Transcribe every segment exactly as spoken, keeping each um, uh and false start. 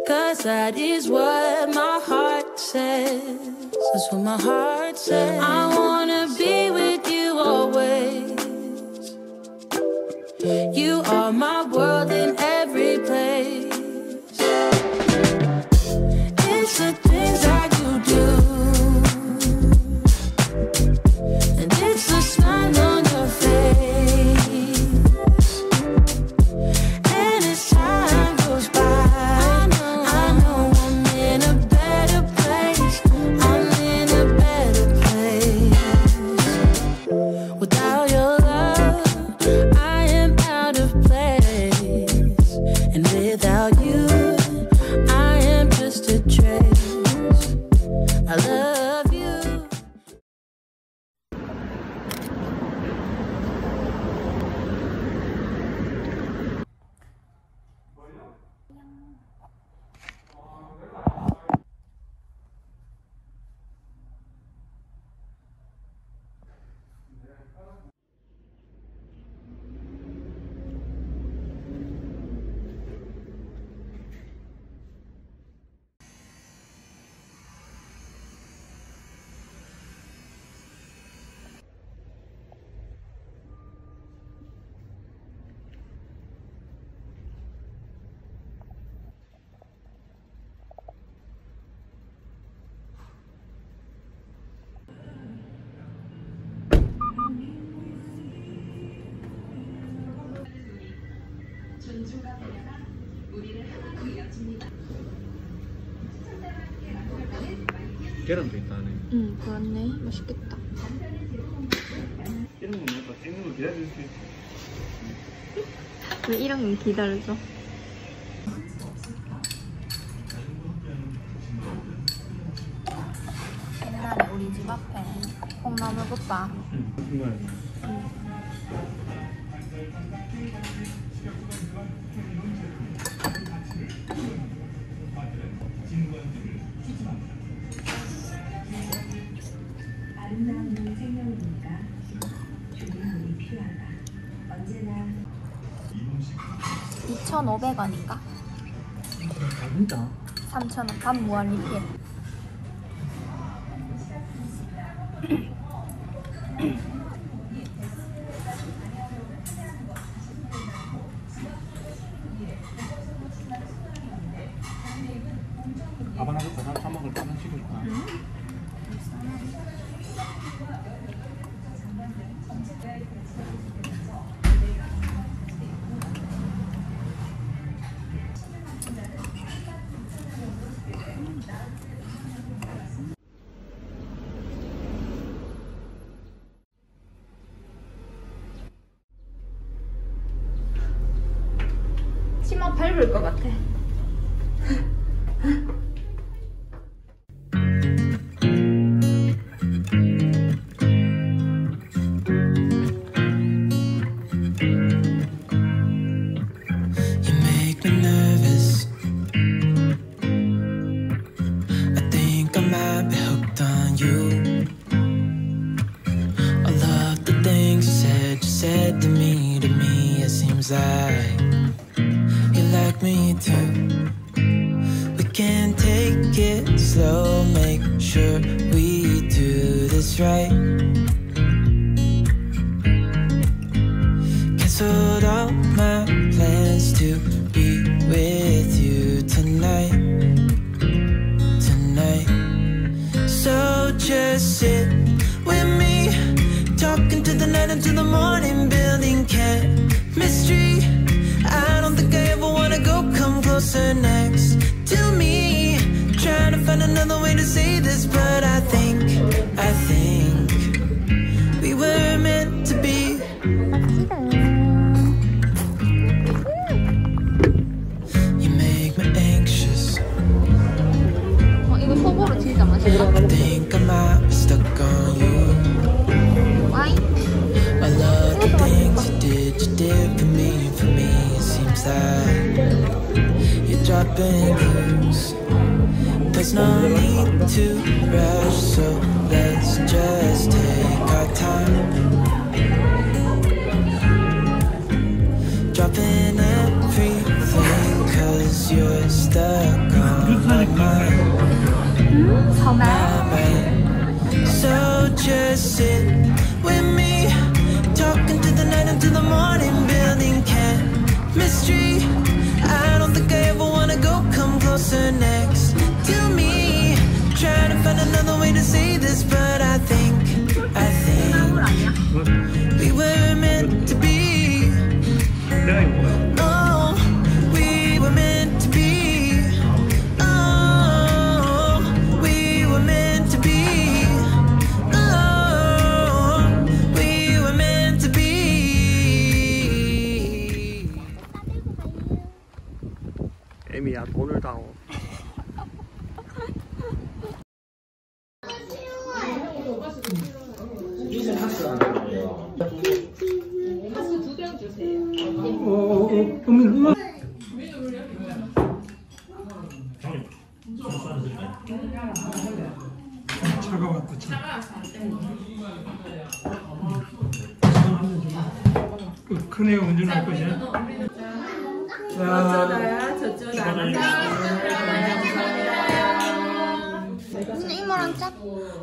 'cause that is what my heart says. That's what my heart says. I wanna be with you always. You are my world in every place. It's the things that you do, and it's the smile on your face. And as time goes by, I know, I know I'm in a better place. I'm in a better place. Without your love, I am out of place. And without you, I am just a trace. I love you. 계란도 있다네. 응, 그렇네. 맛있겠다. 이런 건 뭔가 찍는 걸 기다릴 수 있어. 왜 이런 건 기다려줘? 옛날에 우리 집 앞에 콩나물국밥. 응, 정말. 아름다운 생명이니까 준비물이 필요하다. 언제나 이천오백 원인가? 진짜? 삼천 원 밥 무한 리필. 밥 하나 줄까? 밥 먹을 거 하나 시켜줄까? 응? 치마 밟을 것 같아. Like you like me too. We can take it slow, make sure we do this right. Canceled all my plans to be with you tonight, tonight. So just sit with me, talking to the night until the morning, building chemistry. I don't think I ever wanna go come closer next to me. Trying to find another way to say this, but I think, I think we were meant to be. You make me anxious. 어, 이거 소보로 진짜 맛있다. I think I might be stuck on you. Why? I love the things you did, you did for me, for me. It seems like you're dropping clues. There's no need to rush, so let's just take our time. Dropping everything, cause cause you're stuck on my mind. So just sit with me, talking to the night until the morning, building chemistry. I don't think I ever wanna go, come closer next to me. Trying to find another way to say this, but I think, I think we were meant to be. Oh, we were meant to be. Oh, we were meant to be. Oh, we were meant to be. 에미야 돈을 다오. 차가웠다 참. 그 큰애가 운전할 것이야? 저쪽나야 저쪽 나간다. 무슨 이모랑 짝?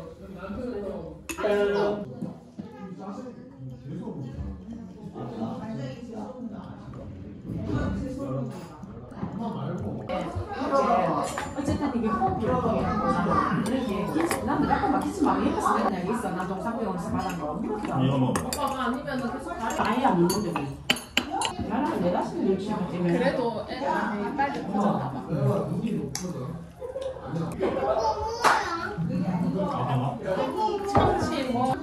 어쨌든 이게 호흡 들어가면 이게 난 약간 막 키스 많이 해봤어. 내가 있어. 나 동상병원에서 받은 거. 오빠가 아니면은 계속 아예 안 먹는데. 나는 내 자신을 열심히 때문에. 그래도 애가 빨리 커졌나 봐. 참치 뭐.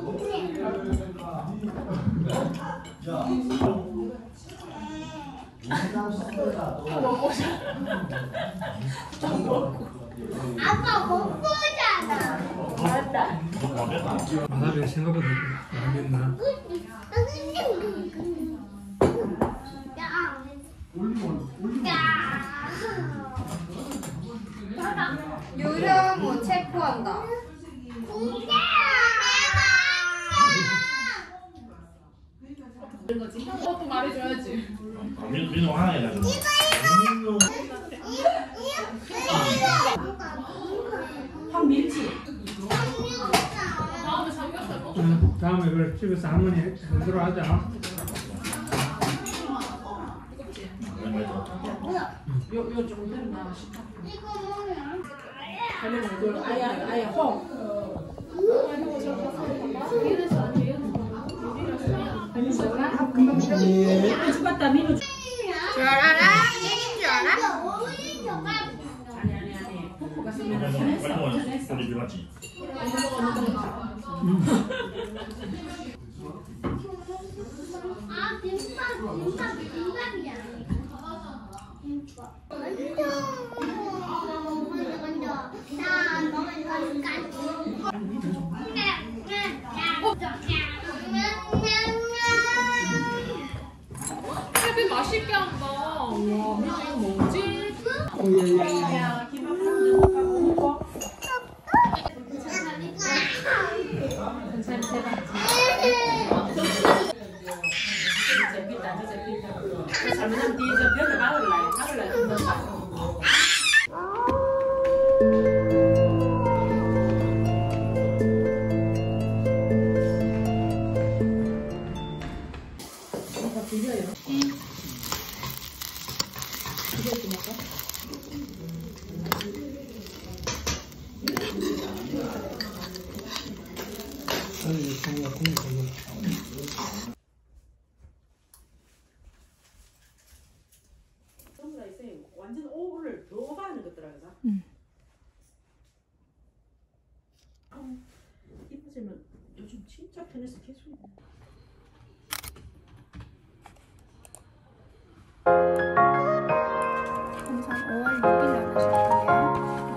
아빠 못 보잖아. 맞다. 마다리가 생각보다 안 됐나? 유령우 체포한다. 그것도 말해줘야지. 민호 하나 해가지고. 황밀치. 다음에 삼겹살 먹자. 응, 다음에 그걸 집에서 할머니 제대로 하자. 요, 요 정도 되나 싶다. 할머니 이걸 아예 아예 홍. 안 죽었다 민호. 줄 알아? 얘긴 줄 알아? 아니 아니 아니. 포크가 쓰면 했어. 했어. 우리 들어갔지. 아, 김밥, 김밥, 김밥이야. 김밥. 먼저, 먼저, 먼저. 나 너무 까지. 해비 맛있게 한다. 와, 이거 뭐지? 야, 김밥 한잔 먹고. 재밌다, 재밌다. 잘못하면 뒤에서 벽을 막을라, 막을라 준다. 아니, 정말 공부 걸려. 완전 오후를 더 봐는 것더라고요. 응. 이뻐지면 요즘 진짜 편해서 계속. 항상 오월 육일에 하셨고요.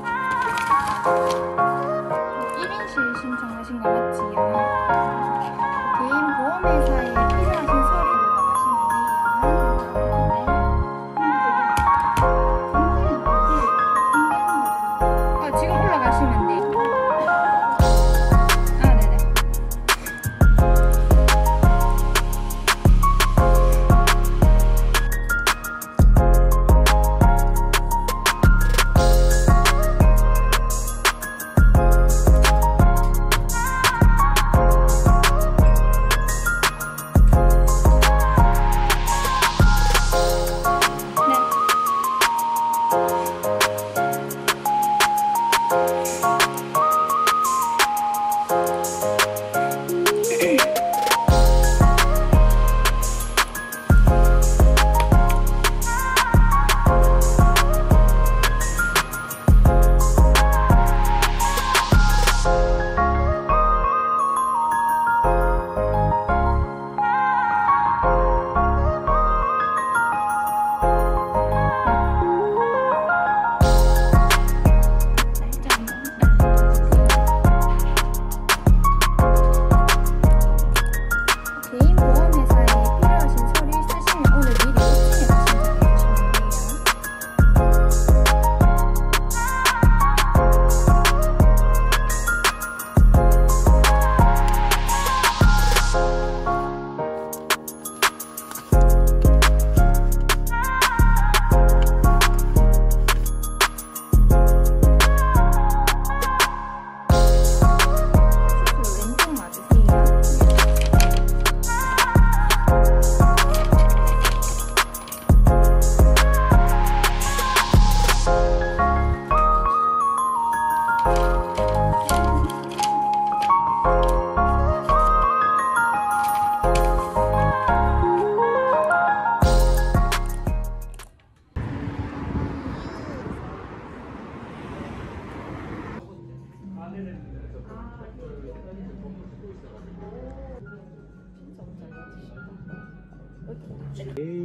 일 인실 신청하신 거 맞지요? 개인 보험회사에 필요하신 서류를 나가시면 돼요. 어, 지금 올라가시면 돼요. 아, 네네.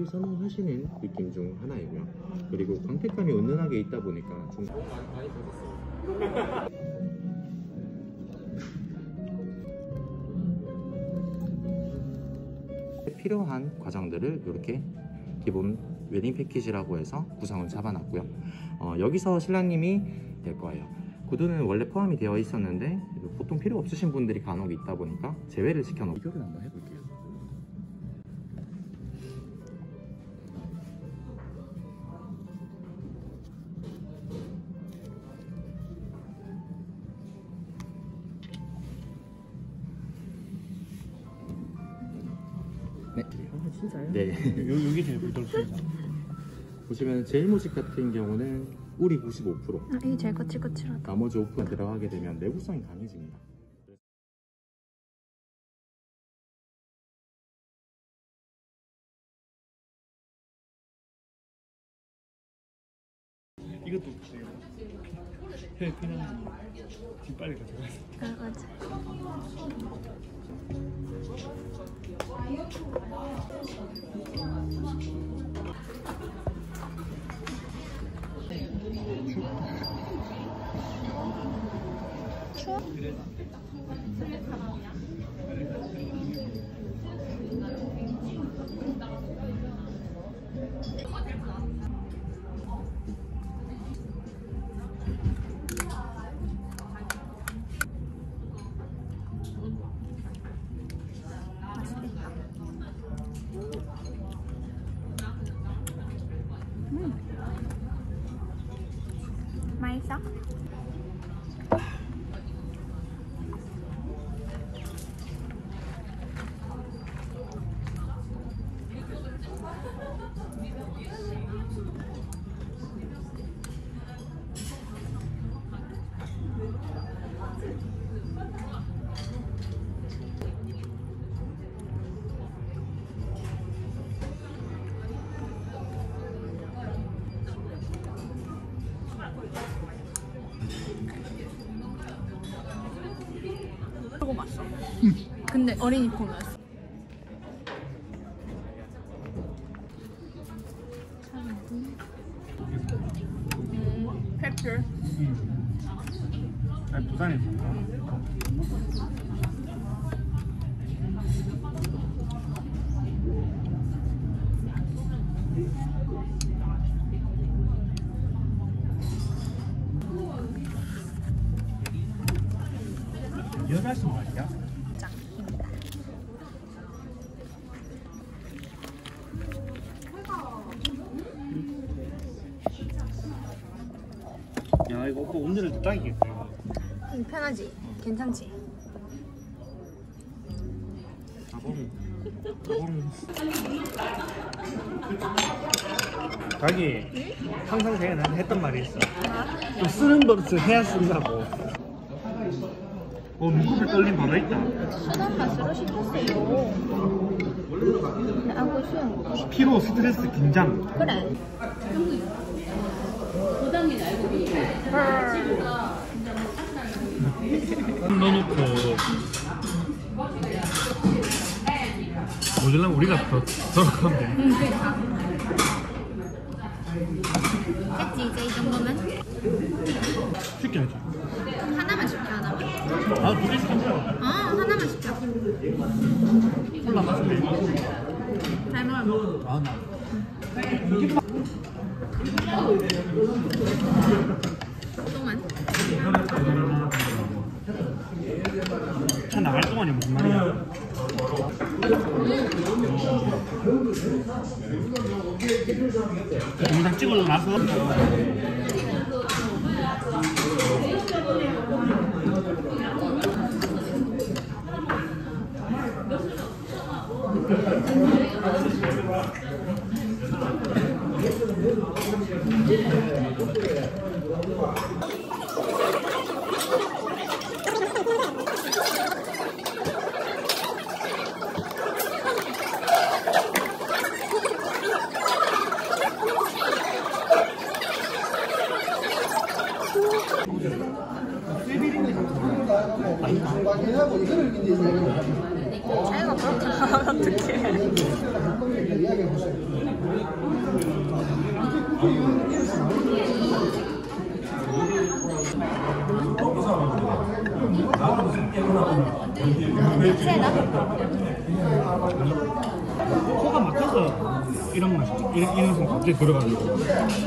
선호하시는 느낌 중 하나이고요. 그리고 광택감이 은은하게 있다 보니까 좀 필요한 과정들을 이렇게 기본 웨딩 패키지라고 해서 구성을 잡아놨고요. 어, 여기서 신랑님이 될 거예요. 구두는 원래 포함이 되어 있었는데 보통 필요 없으신 분들이 간혹 있다 보니까 제외를 시켜놓고 비교를 한번 해볼게요. 네. 아 진짜요? 네. 요, 여기 제일 부드럽습니다. 보시면 제일 모직 같은 경우는 울이 구십오 퍼센트, 아, 이게 제일 거칠거칠하다. 나머지 오 퍼센트 들어가게 되면 내구성이 강해집니다. 이것도 지금 해 그냥 지금 빨리 가져가세요. 아, 맞아. 추워? 맛있어? 조금 왔어. 근데 어린이 폼이었어. 음, 펩줄. 음. 아니 부산에서. 연하수 맛이야? 야 이거 오빠 오늘은 딱이겠다. 응, 편하지? 괜찮지? 가봉 가봉 자기 항상 제가 나한테 했던 말이 있어. 좀 쓰는 버릇을 해야 쓴다고. 어 눈곱을 떨림 바로 있다. 순한 맛으로 시켰어요. 하고 싶은 피로, 스트레스, 긴장. 그래. 넣어놓고 모자라면 우리가 더 들어가면 돼. 응, 그러니까. 됐지, 이제 이 정도면? 시켜야지. 하나만 시켜, 하나만. 아, 두 개 시켜. 어, 하나만 시켜. 콜라 마실래? 잘 먹어. 아, 나. 동안. 차 나갈 동안이 무슨 말이야? 영상 찍고 나서 자기가 그렇게 나가면 어떡해. 코가 막혀서 이런 맛이 이런 이런 성 갑자기 들어가지고.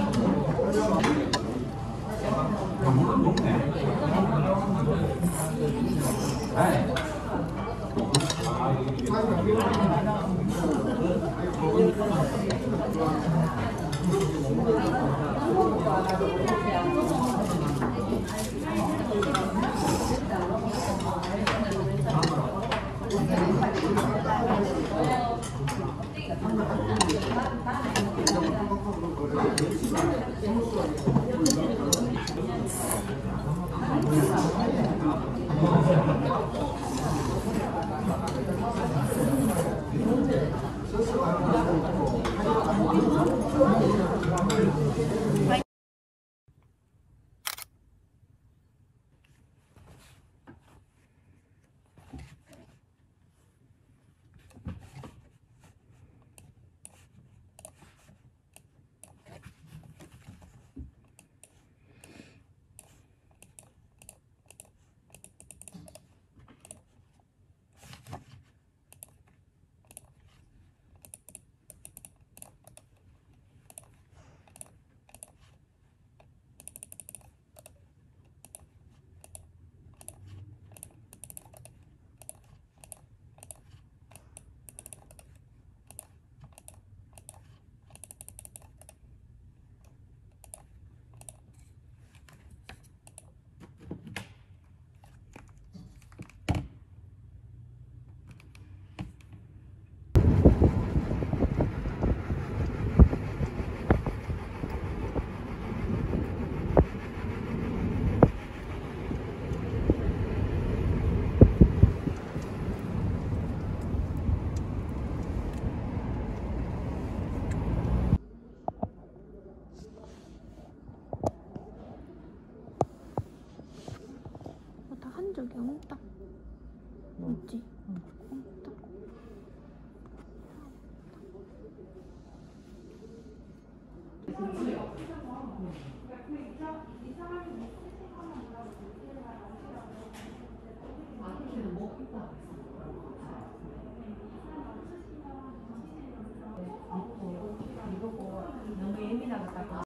적이 없다. 없지? 없다. 너무 예민하다.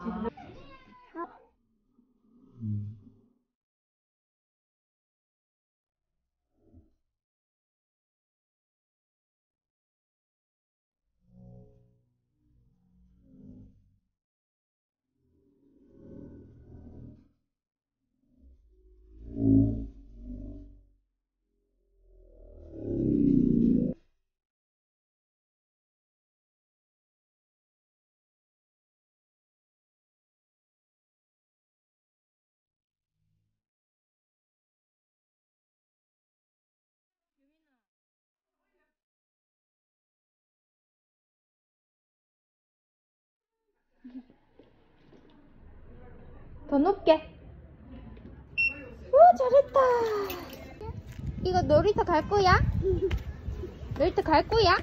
더 높게. 오, 잘했다. 이거 놀이터 갈 거야? 놀이터 갈 거야?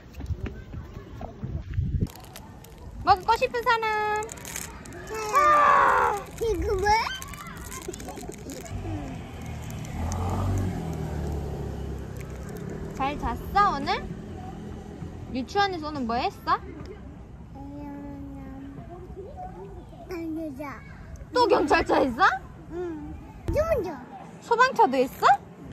먹고 싶은 사람. 아, 이거 왜? 잘 잤어 오늘? 유치원에서 오늘 뭐 했어? 알려줘. 또 경찰차 했어? 응. 먼저. 소방차도 했어?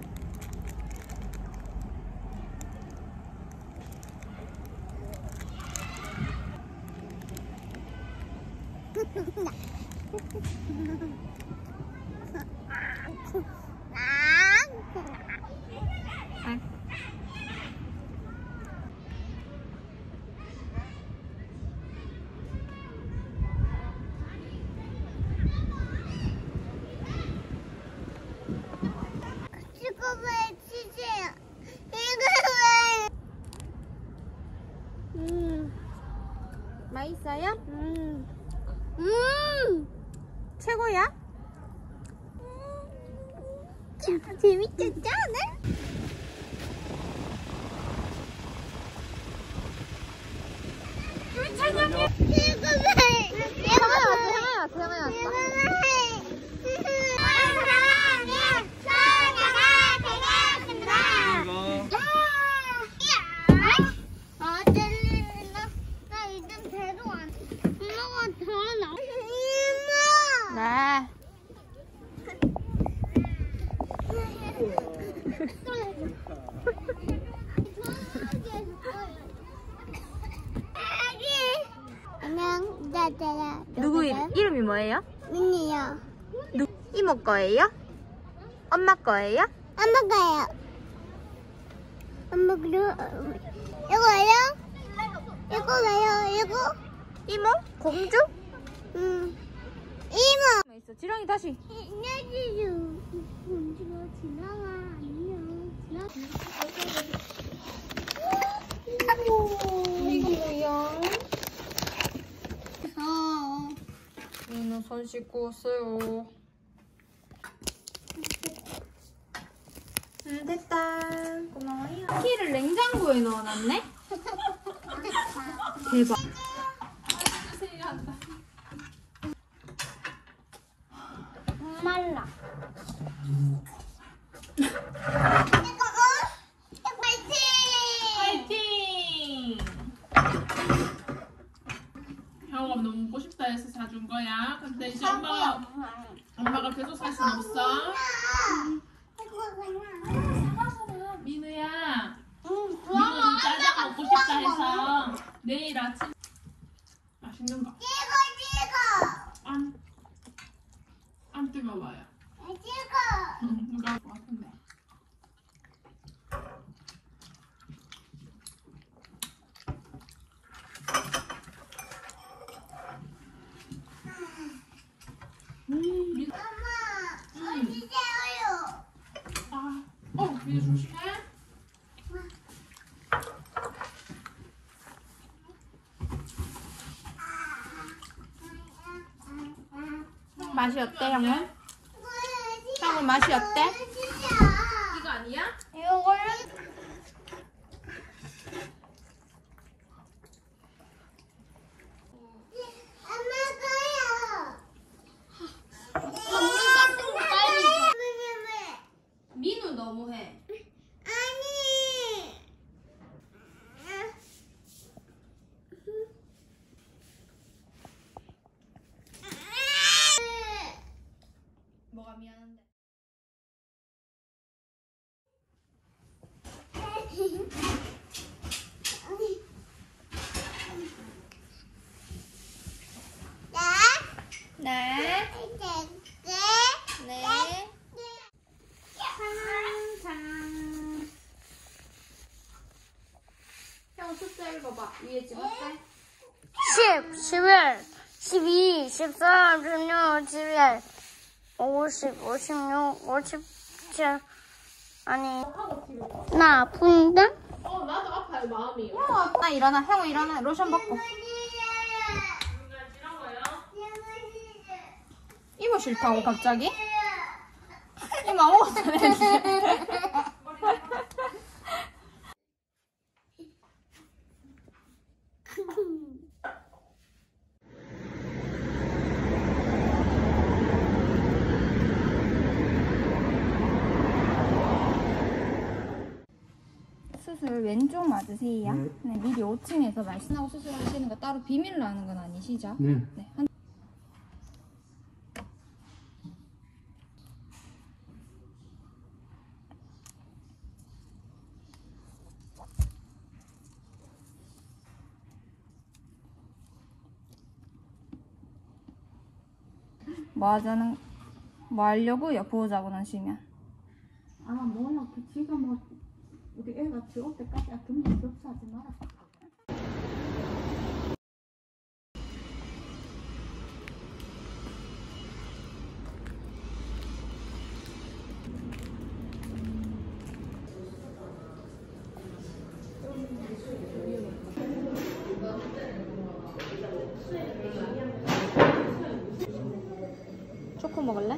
이거 왜 치즈야? 이거 왜? 음, 맛있어요? 음, 음, 최고야? 음. 재밌겠지 오늘? 태영이 왔어. 네. 안녕, 나다야. 누구 이름, 이름이 뭐예요? 민니요. 누, 이모 거예요? 엄마 거예요? 엄마 가요. 엄마 그리고 이거요? 이거 왜요? 이거? 이모? 공주? 응. 이모. 있어. 지렁이 다시. 안녕하세요. 공주가 지나가. 안녕. 이거 뭐야? 어. 민우 손 씻고 왔어요. 응, 됐다. 고마워요. 키를 냉장고에 넣어놨네? 대박. 말라. 파이팅! 형아 너무 먹고 싶다 해서 사준 거야. 근데 이제 엄마가 엄마가 계속 살 순 없어. 민우야. 민우 짜장 먹고 싶다 해서 내일 아침 맛있는 거. 안, 안 뜨거워요. 누가 올 것 같은데. 음, 민... 엄마, 어디 세워요? 아, 어, 민우 조심해. 맛이 어때, 형은? 형은 맛이 어때? 이거 아니야? 이거를 민우 너무해. 뭐가 미안한데? 네. 네. 형 숫자 읽어봐. 위에 찍었대? 십, 십일, 십이, 십삼, 십육, 십일, 오십, 오십육, 오십칠. 아니, 나 아픈데? 어, 나도 아파요, 마음이. 아, 일어나. 형우 일어나. 로션 벗고. 이모 싫다고 갑자기? 이모 아무것도 안 했는데. 수술 왼쪽 맞으세요? 네. 네, 미리 오 층에서 말씀하고 수술하시는 거 따로 비밀로 하는 건 아니시죠? 네. 네. 한... 뭐 하자는, 뭐 하려고요? 보호자고 나시면. 아 몰라. 그 지가 뭐 우리 애가 지올 때까지 금방 접수하지 마라. 초코 먹을래?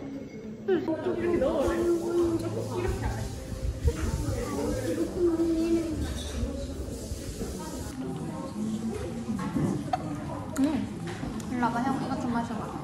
봐봐, 형 이거 좀 마셔봐.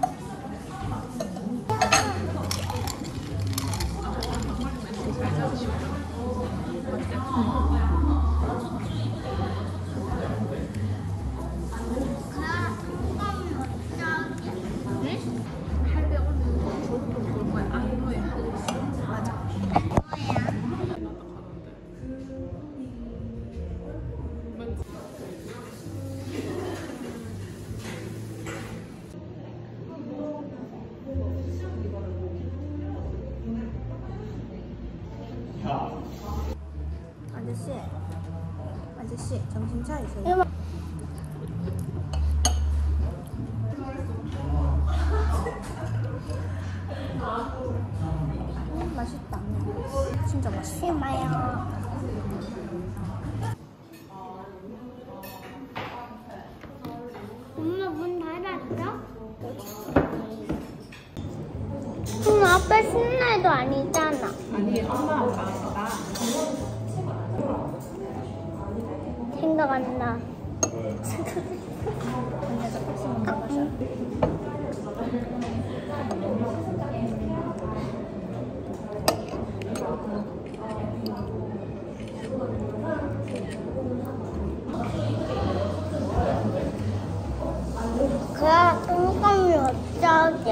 아저씨, 아저씨 정신 차리세요. 음, 맛있다. 진짜 맛있어. 심어요. 엄마 문 닫았어? 응, 아빠 신나도 아니잖아. 아니 엄마 아빠가 생각 안 나. 그래, 똥감이 어쩌게.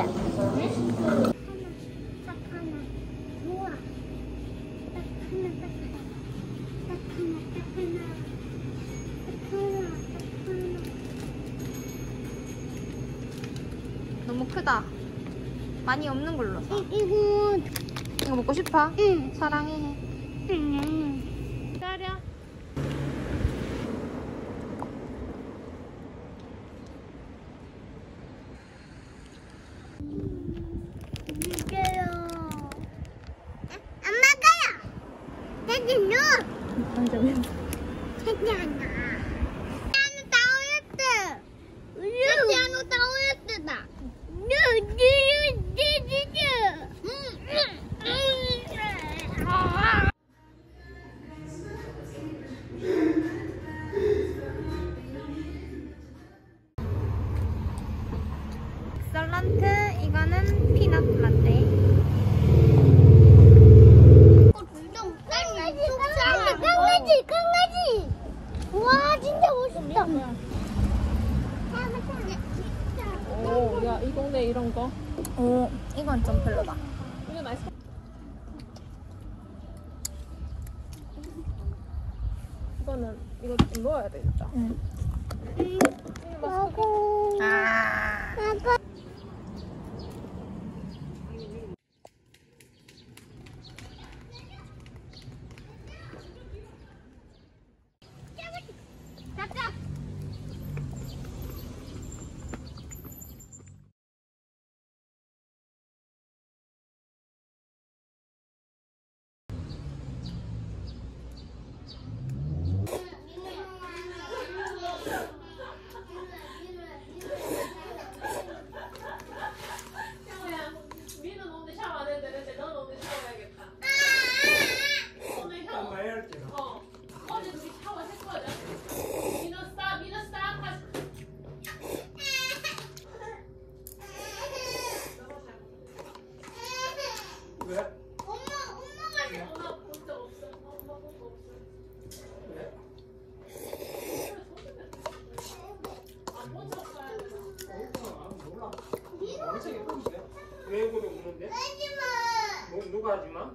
너무 크다. 많이 없는 걸로. 이거 이거 먹고 싶어? 응. 사랑해. 응. 기다려. 이게요. 엄마가요. daddy no. daddy 하나. piano 다오였대. piano 다오였대다. no, no, 엑설런트, 이거는 피넛 라떼. 강아지, 강아지, 강아지. 와, 진짜 멋있다. 오, 야, 이 동네 이런 거. 오, 이건 좀 별로다. 이거 맛있어. 이거는 이거 좀 넣어야 되겠다. 응. 아고. 아. 아고. 왜 이거도 없는데? 뭐, 누가 하지마?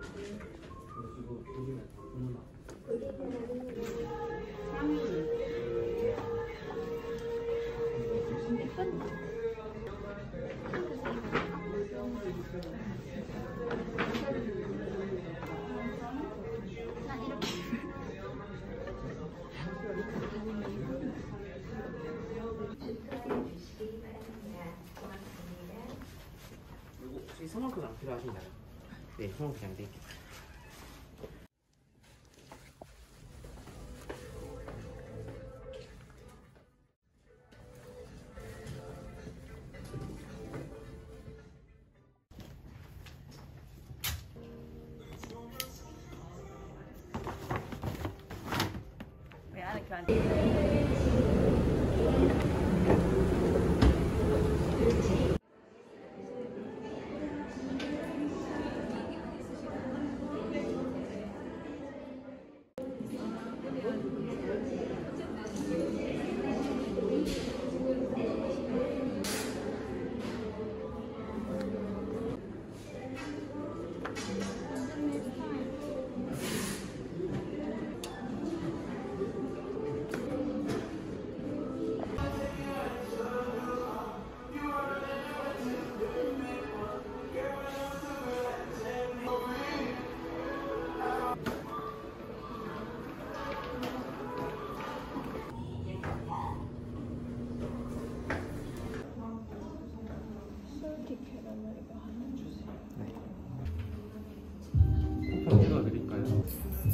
혹시 성형크림 안 필요하신가요? 네, 성형크림 드릴게요. 왜 안에 교환? 찍어드릴까요?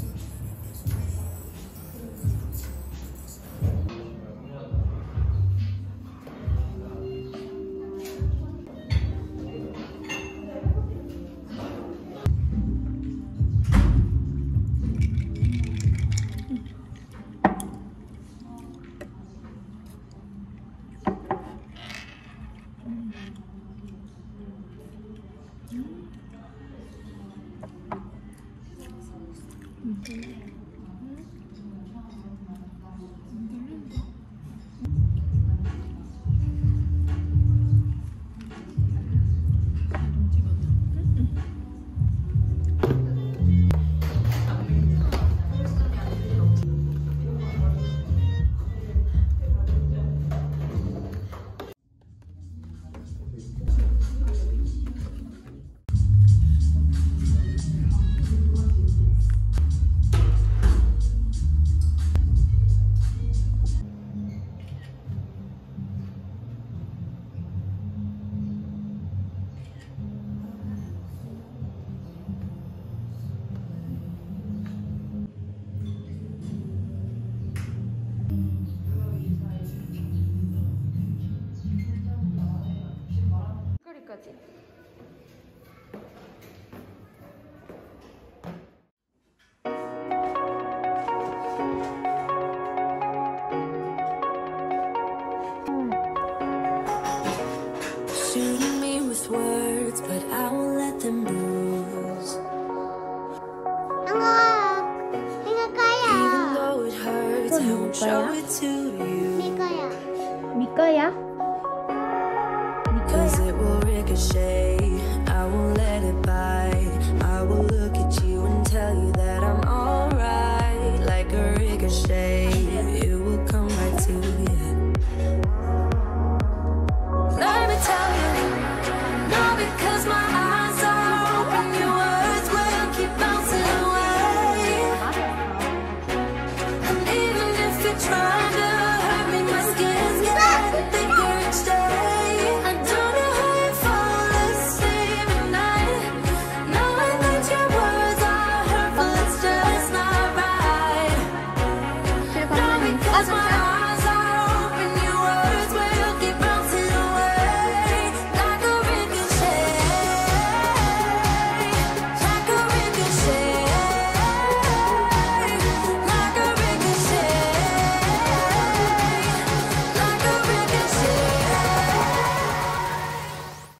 거리까지. Shooting me with words, but I won't let them bruise. Even though it hurts, I won't show it to you. 미꺼야? Cause it will ricochet, I won't let it bite. I will look at you and tell you that I'm alright. Like a ricochet, it will come right to you. Let me tell you, no, because my eyes are open, your words will keep bouncing away. And even if you try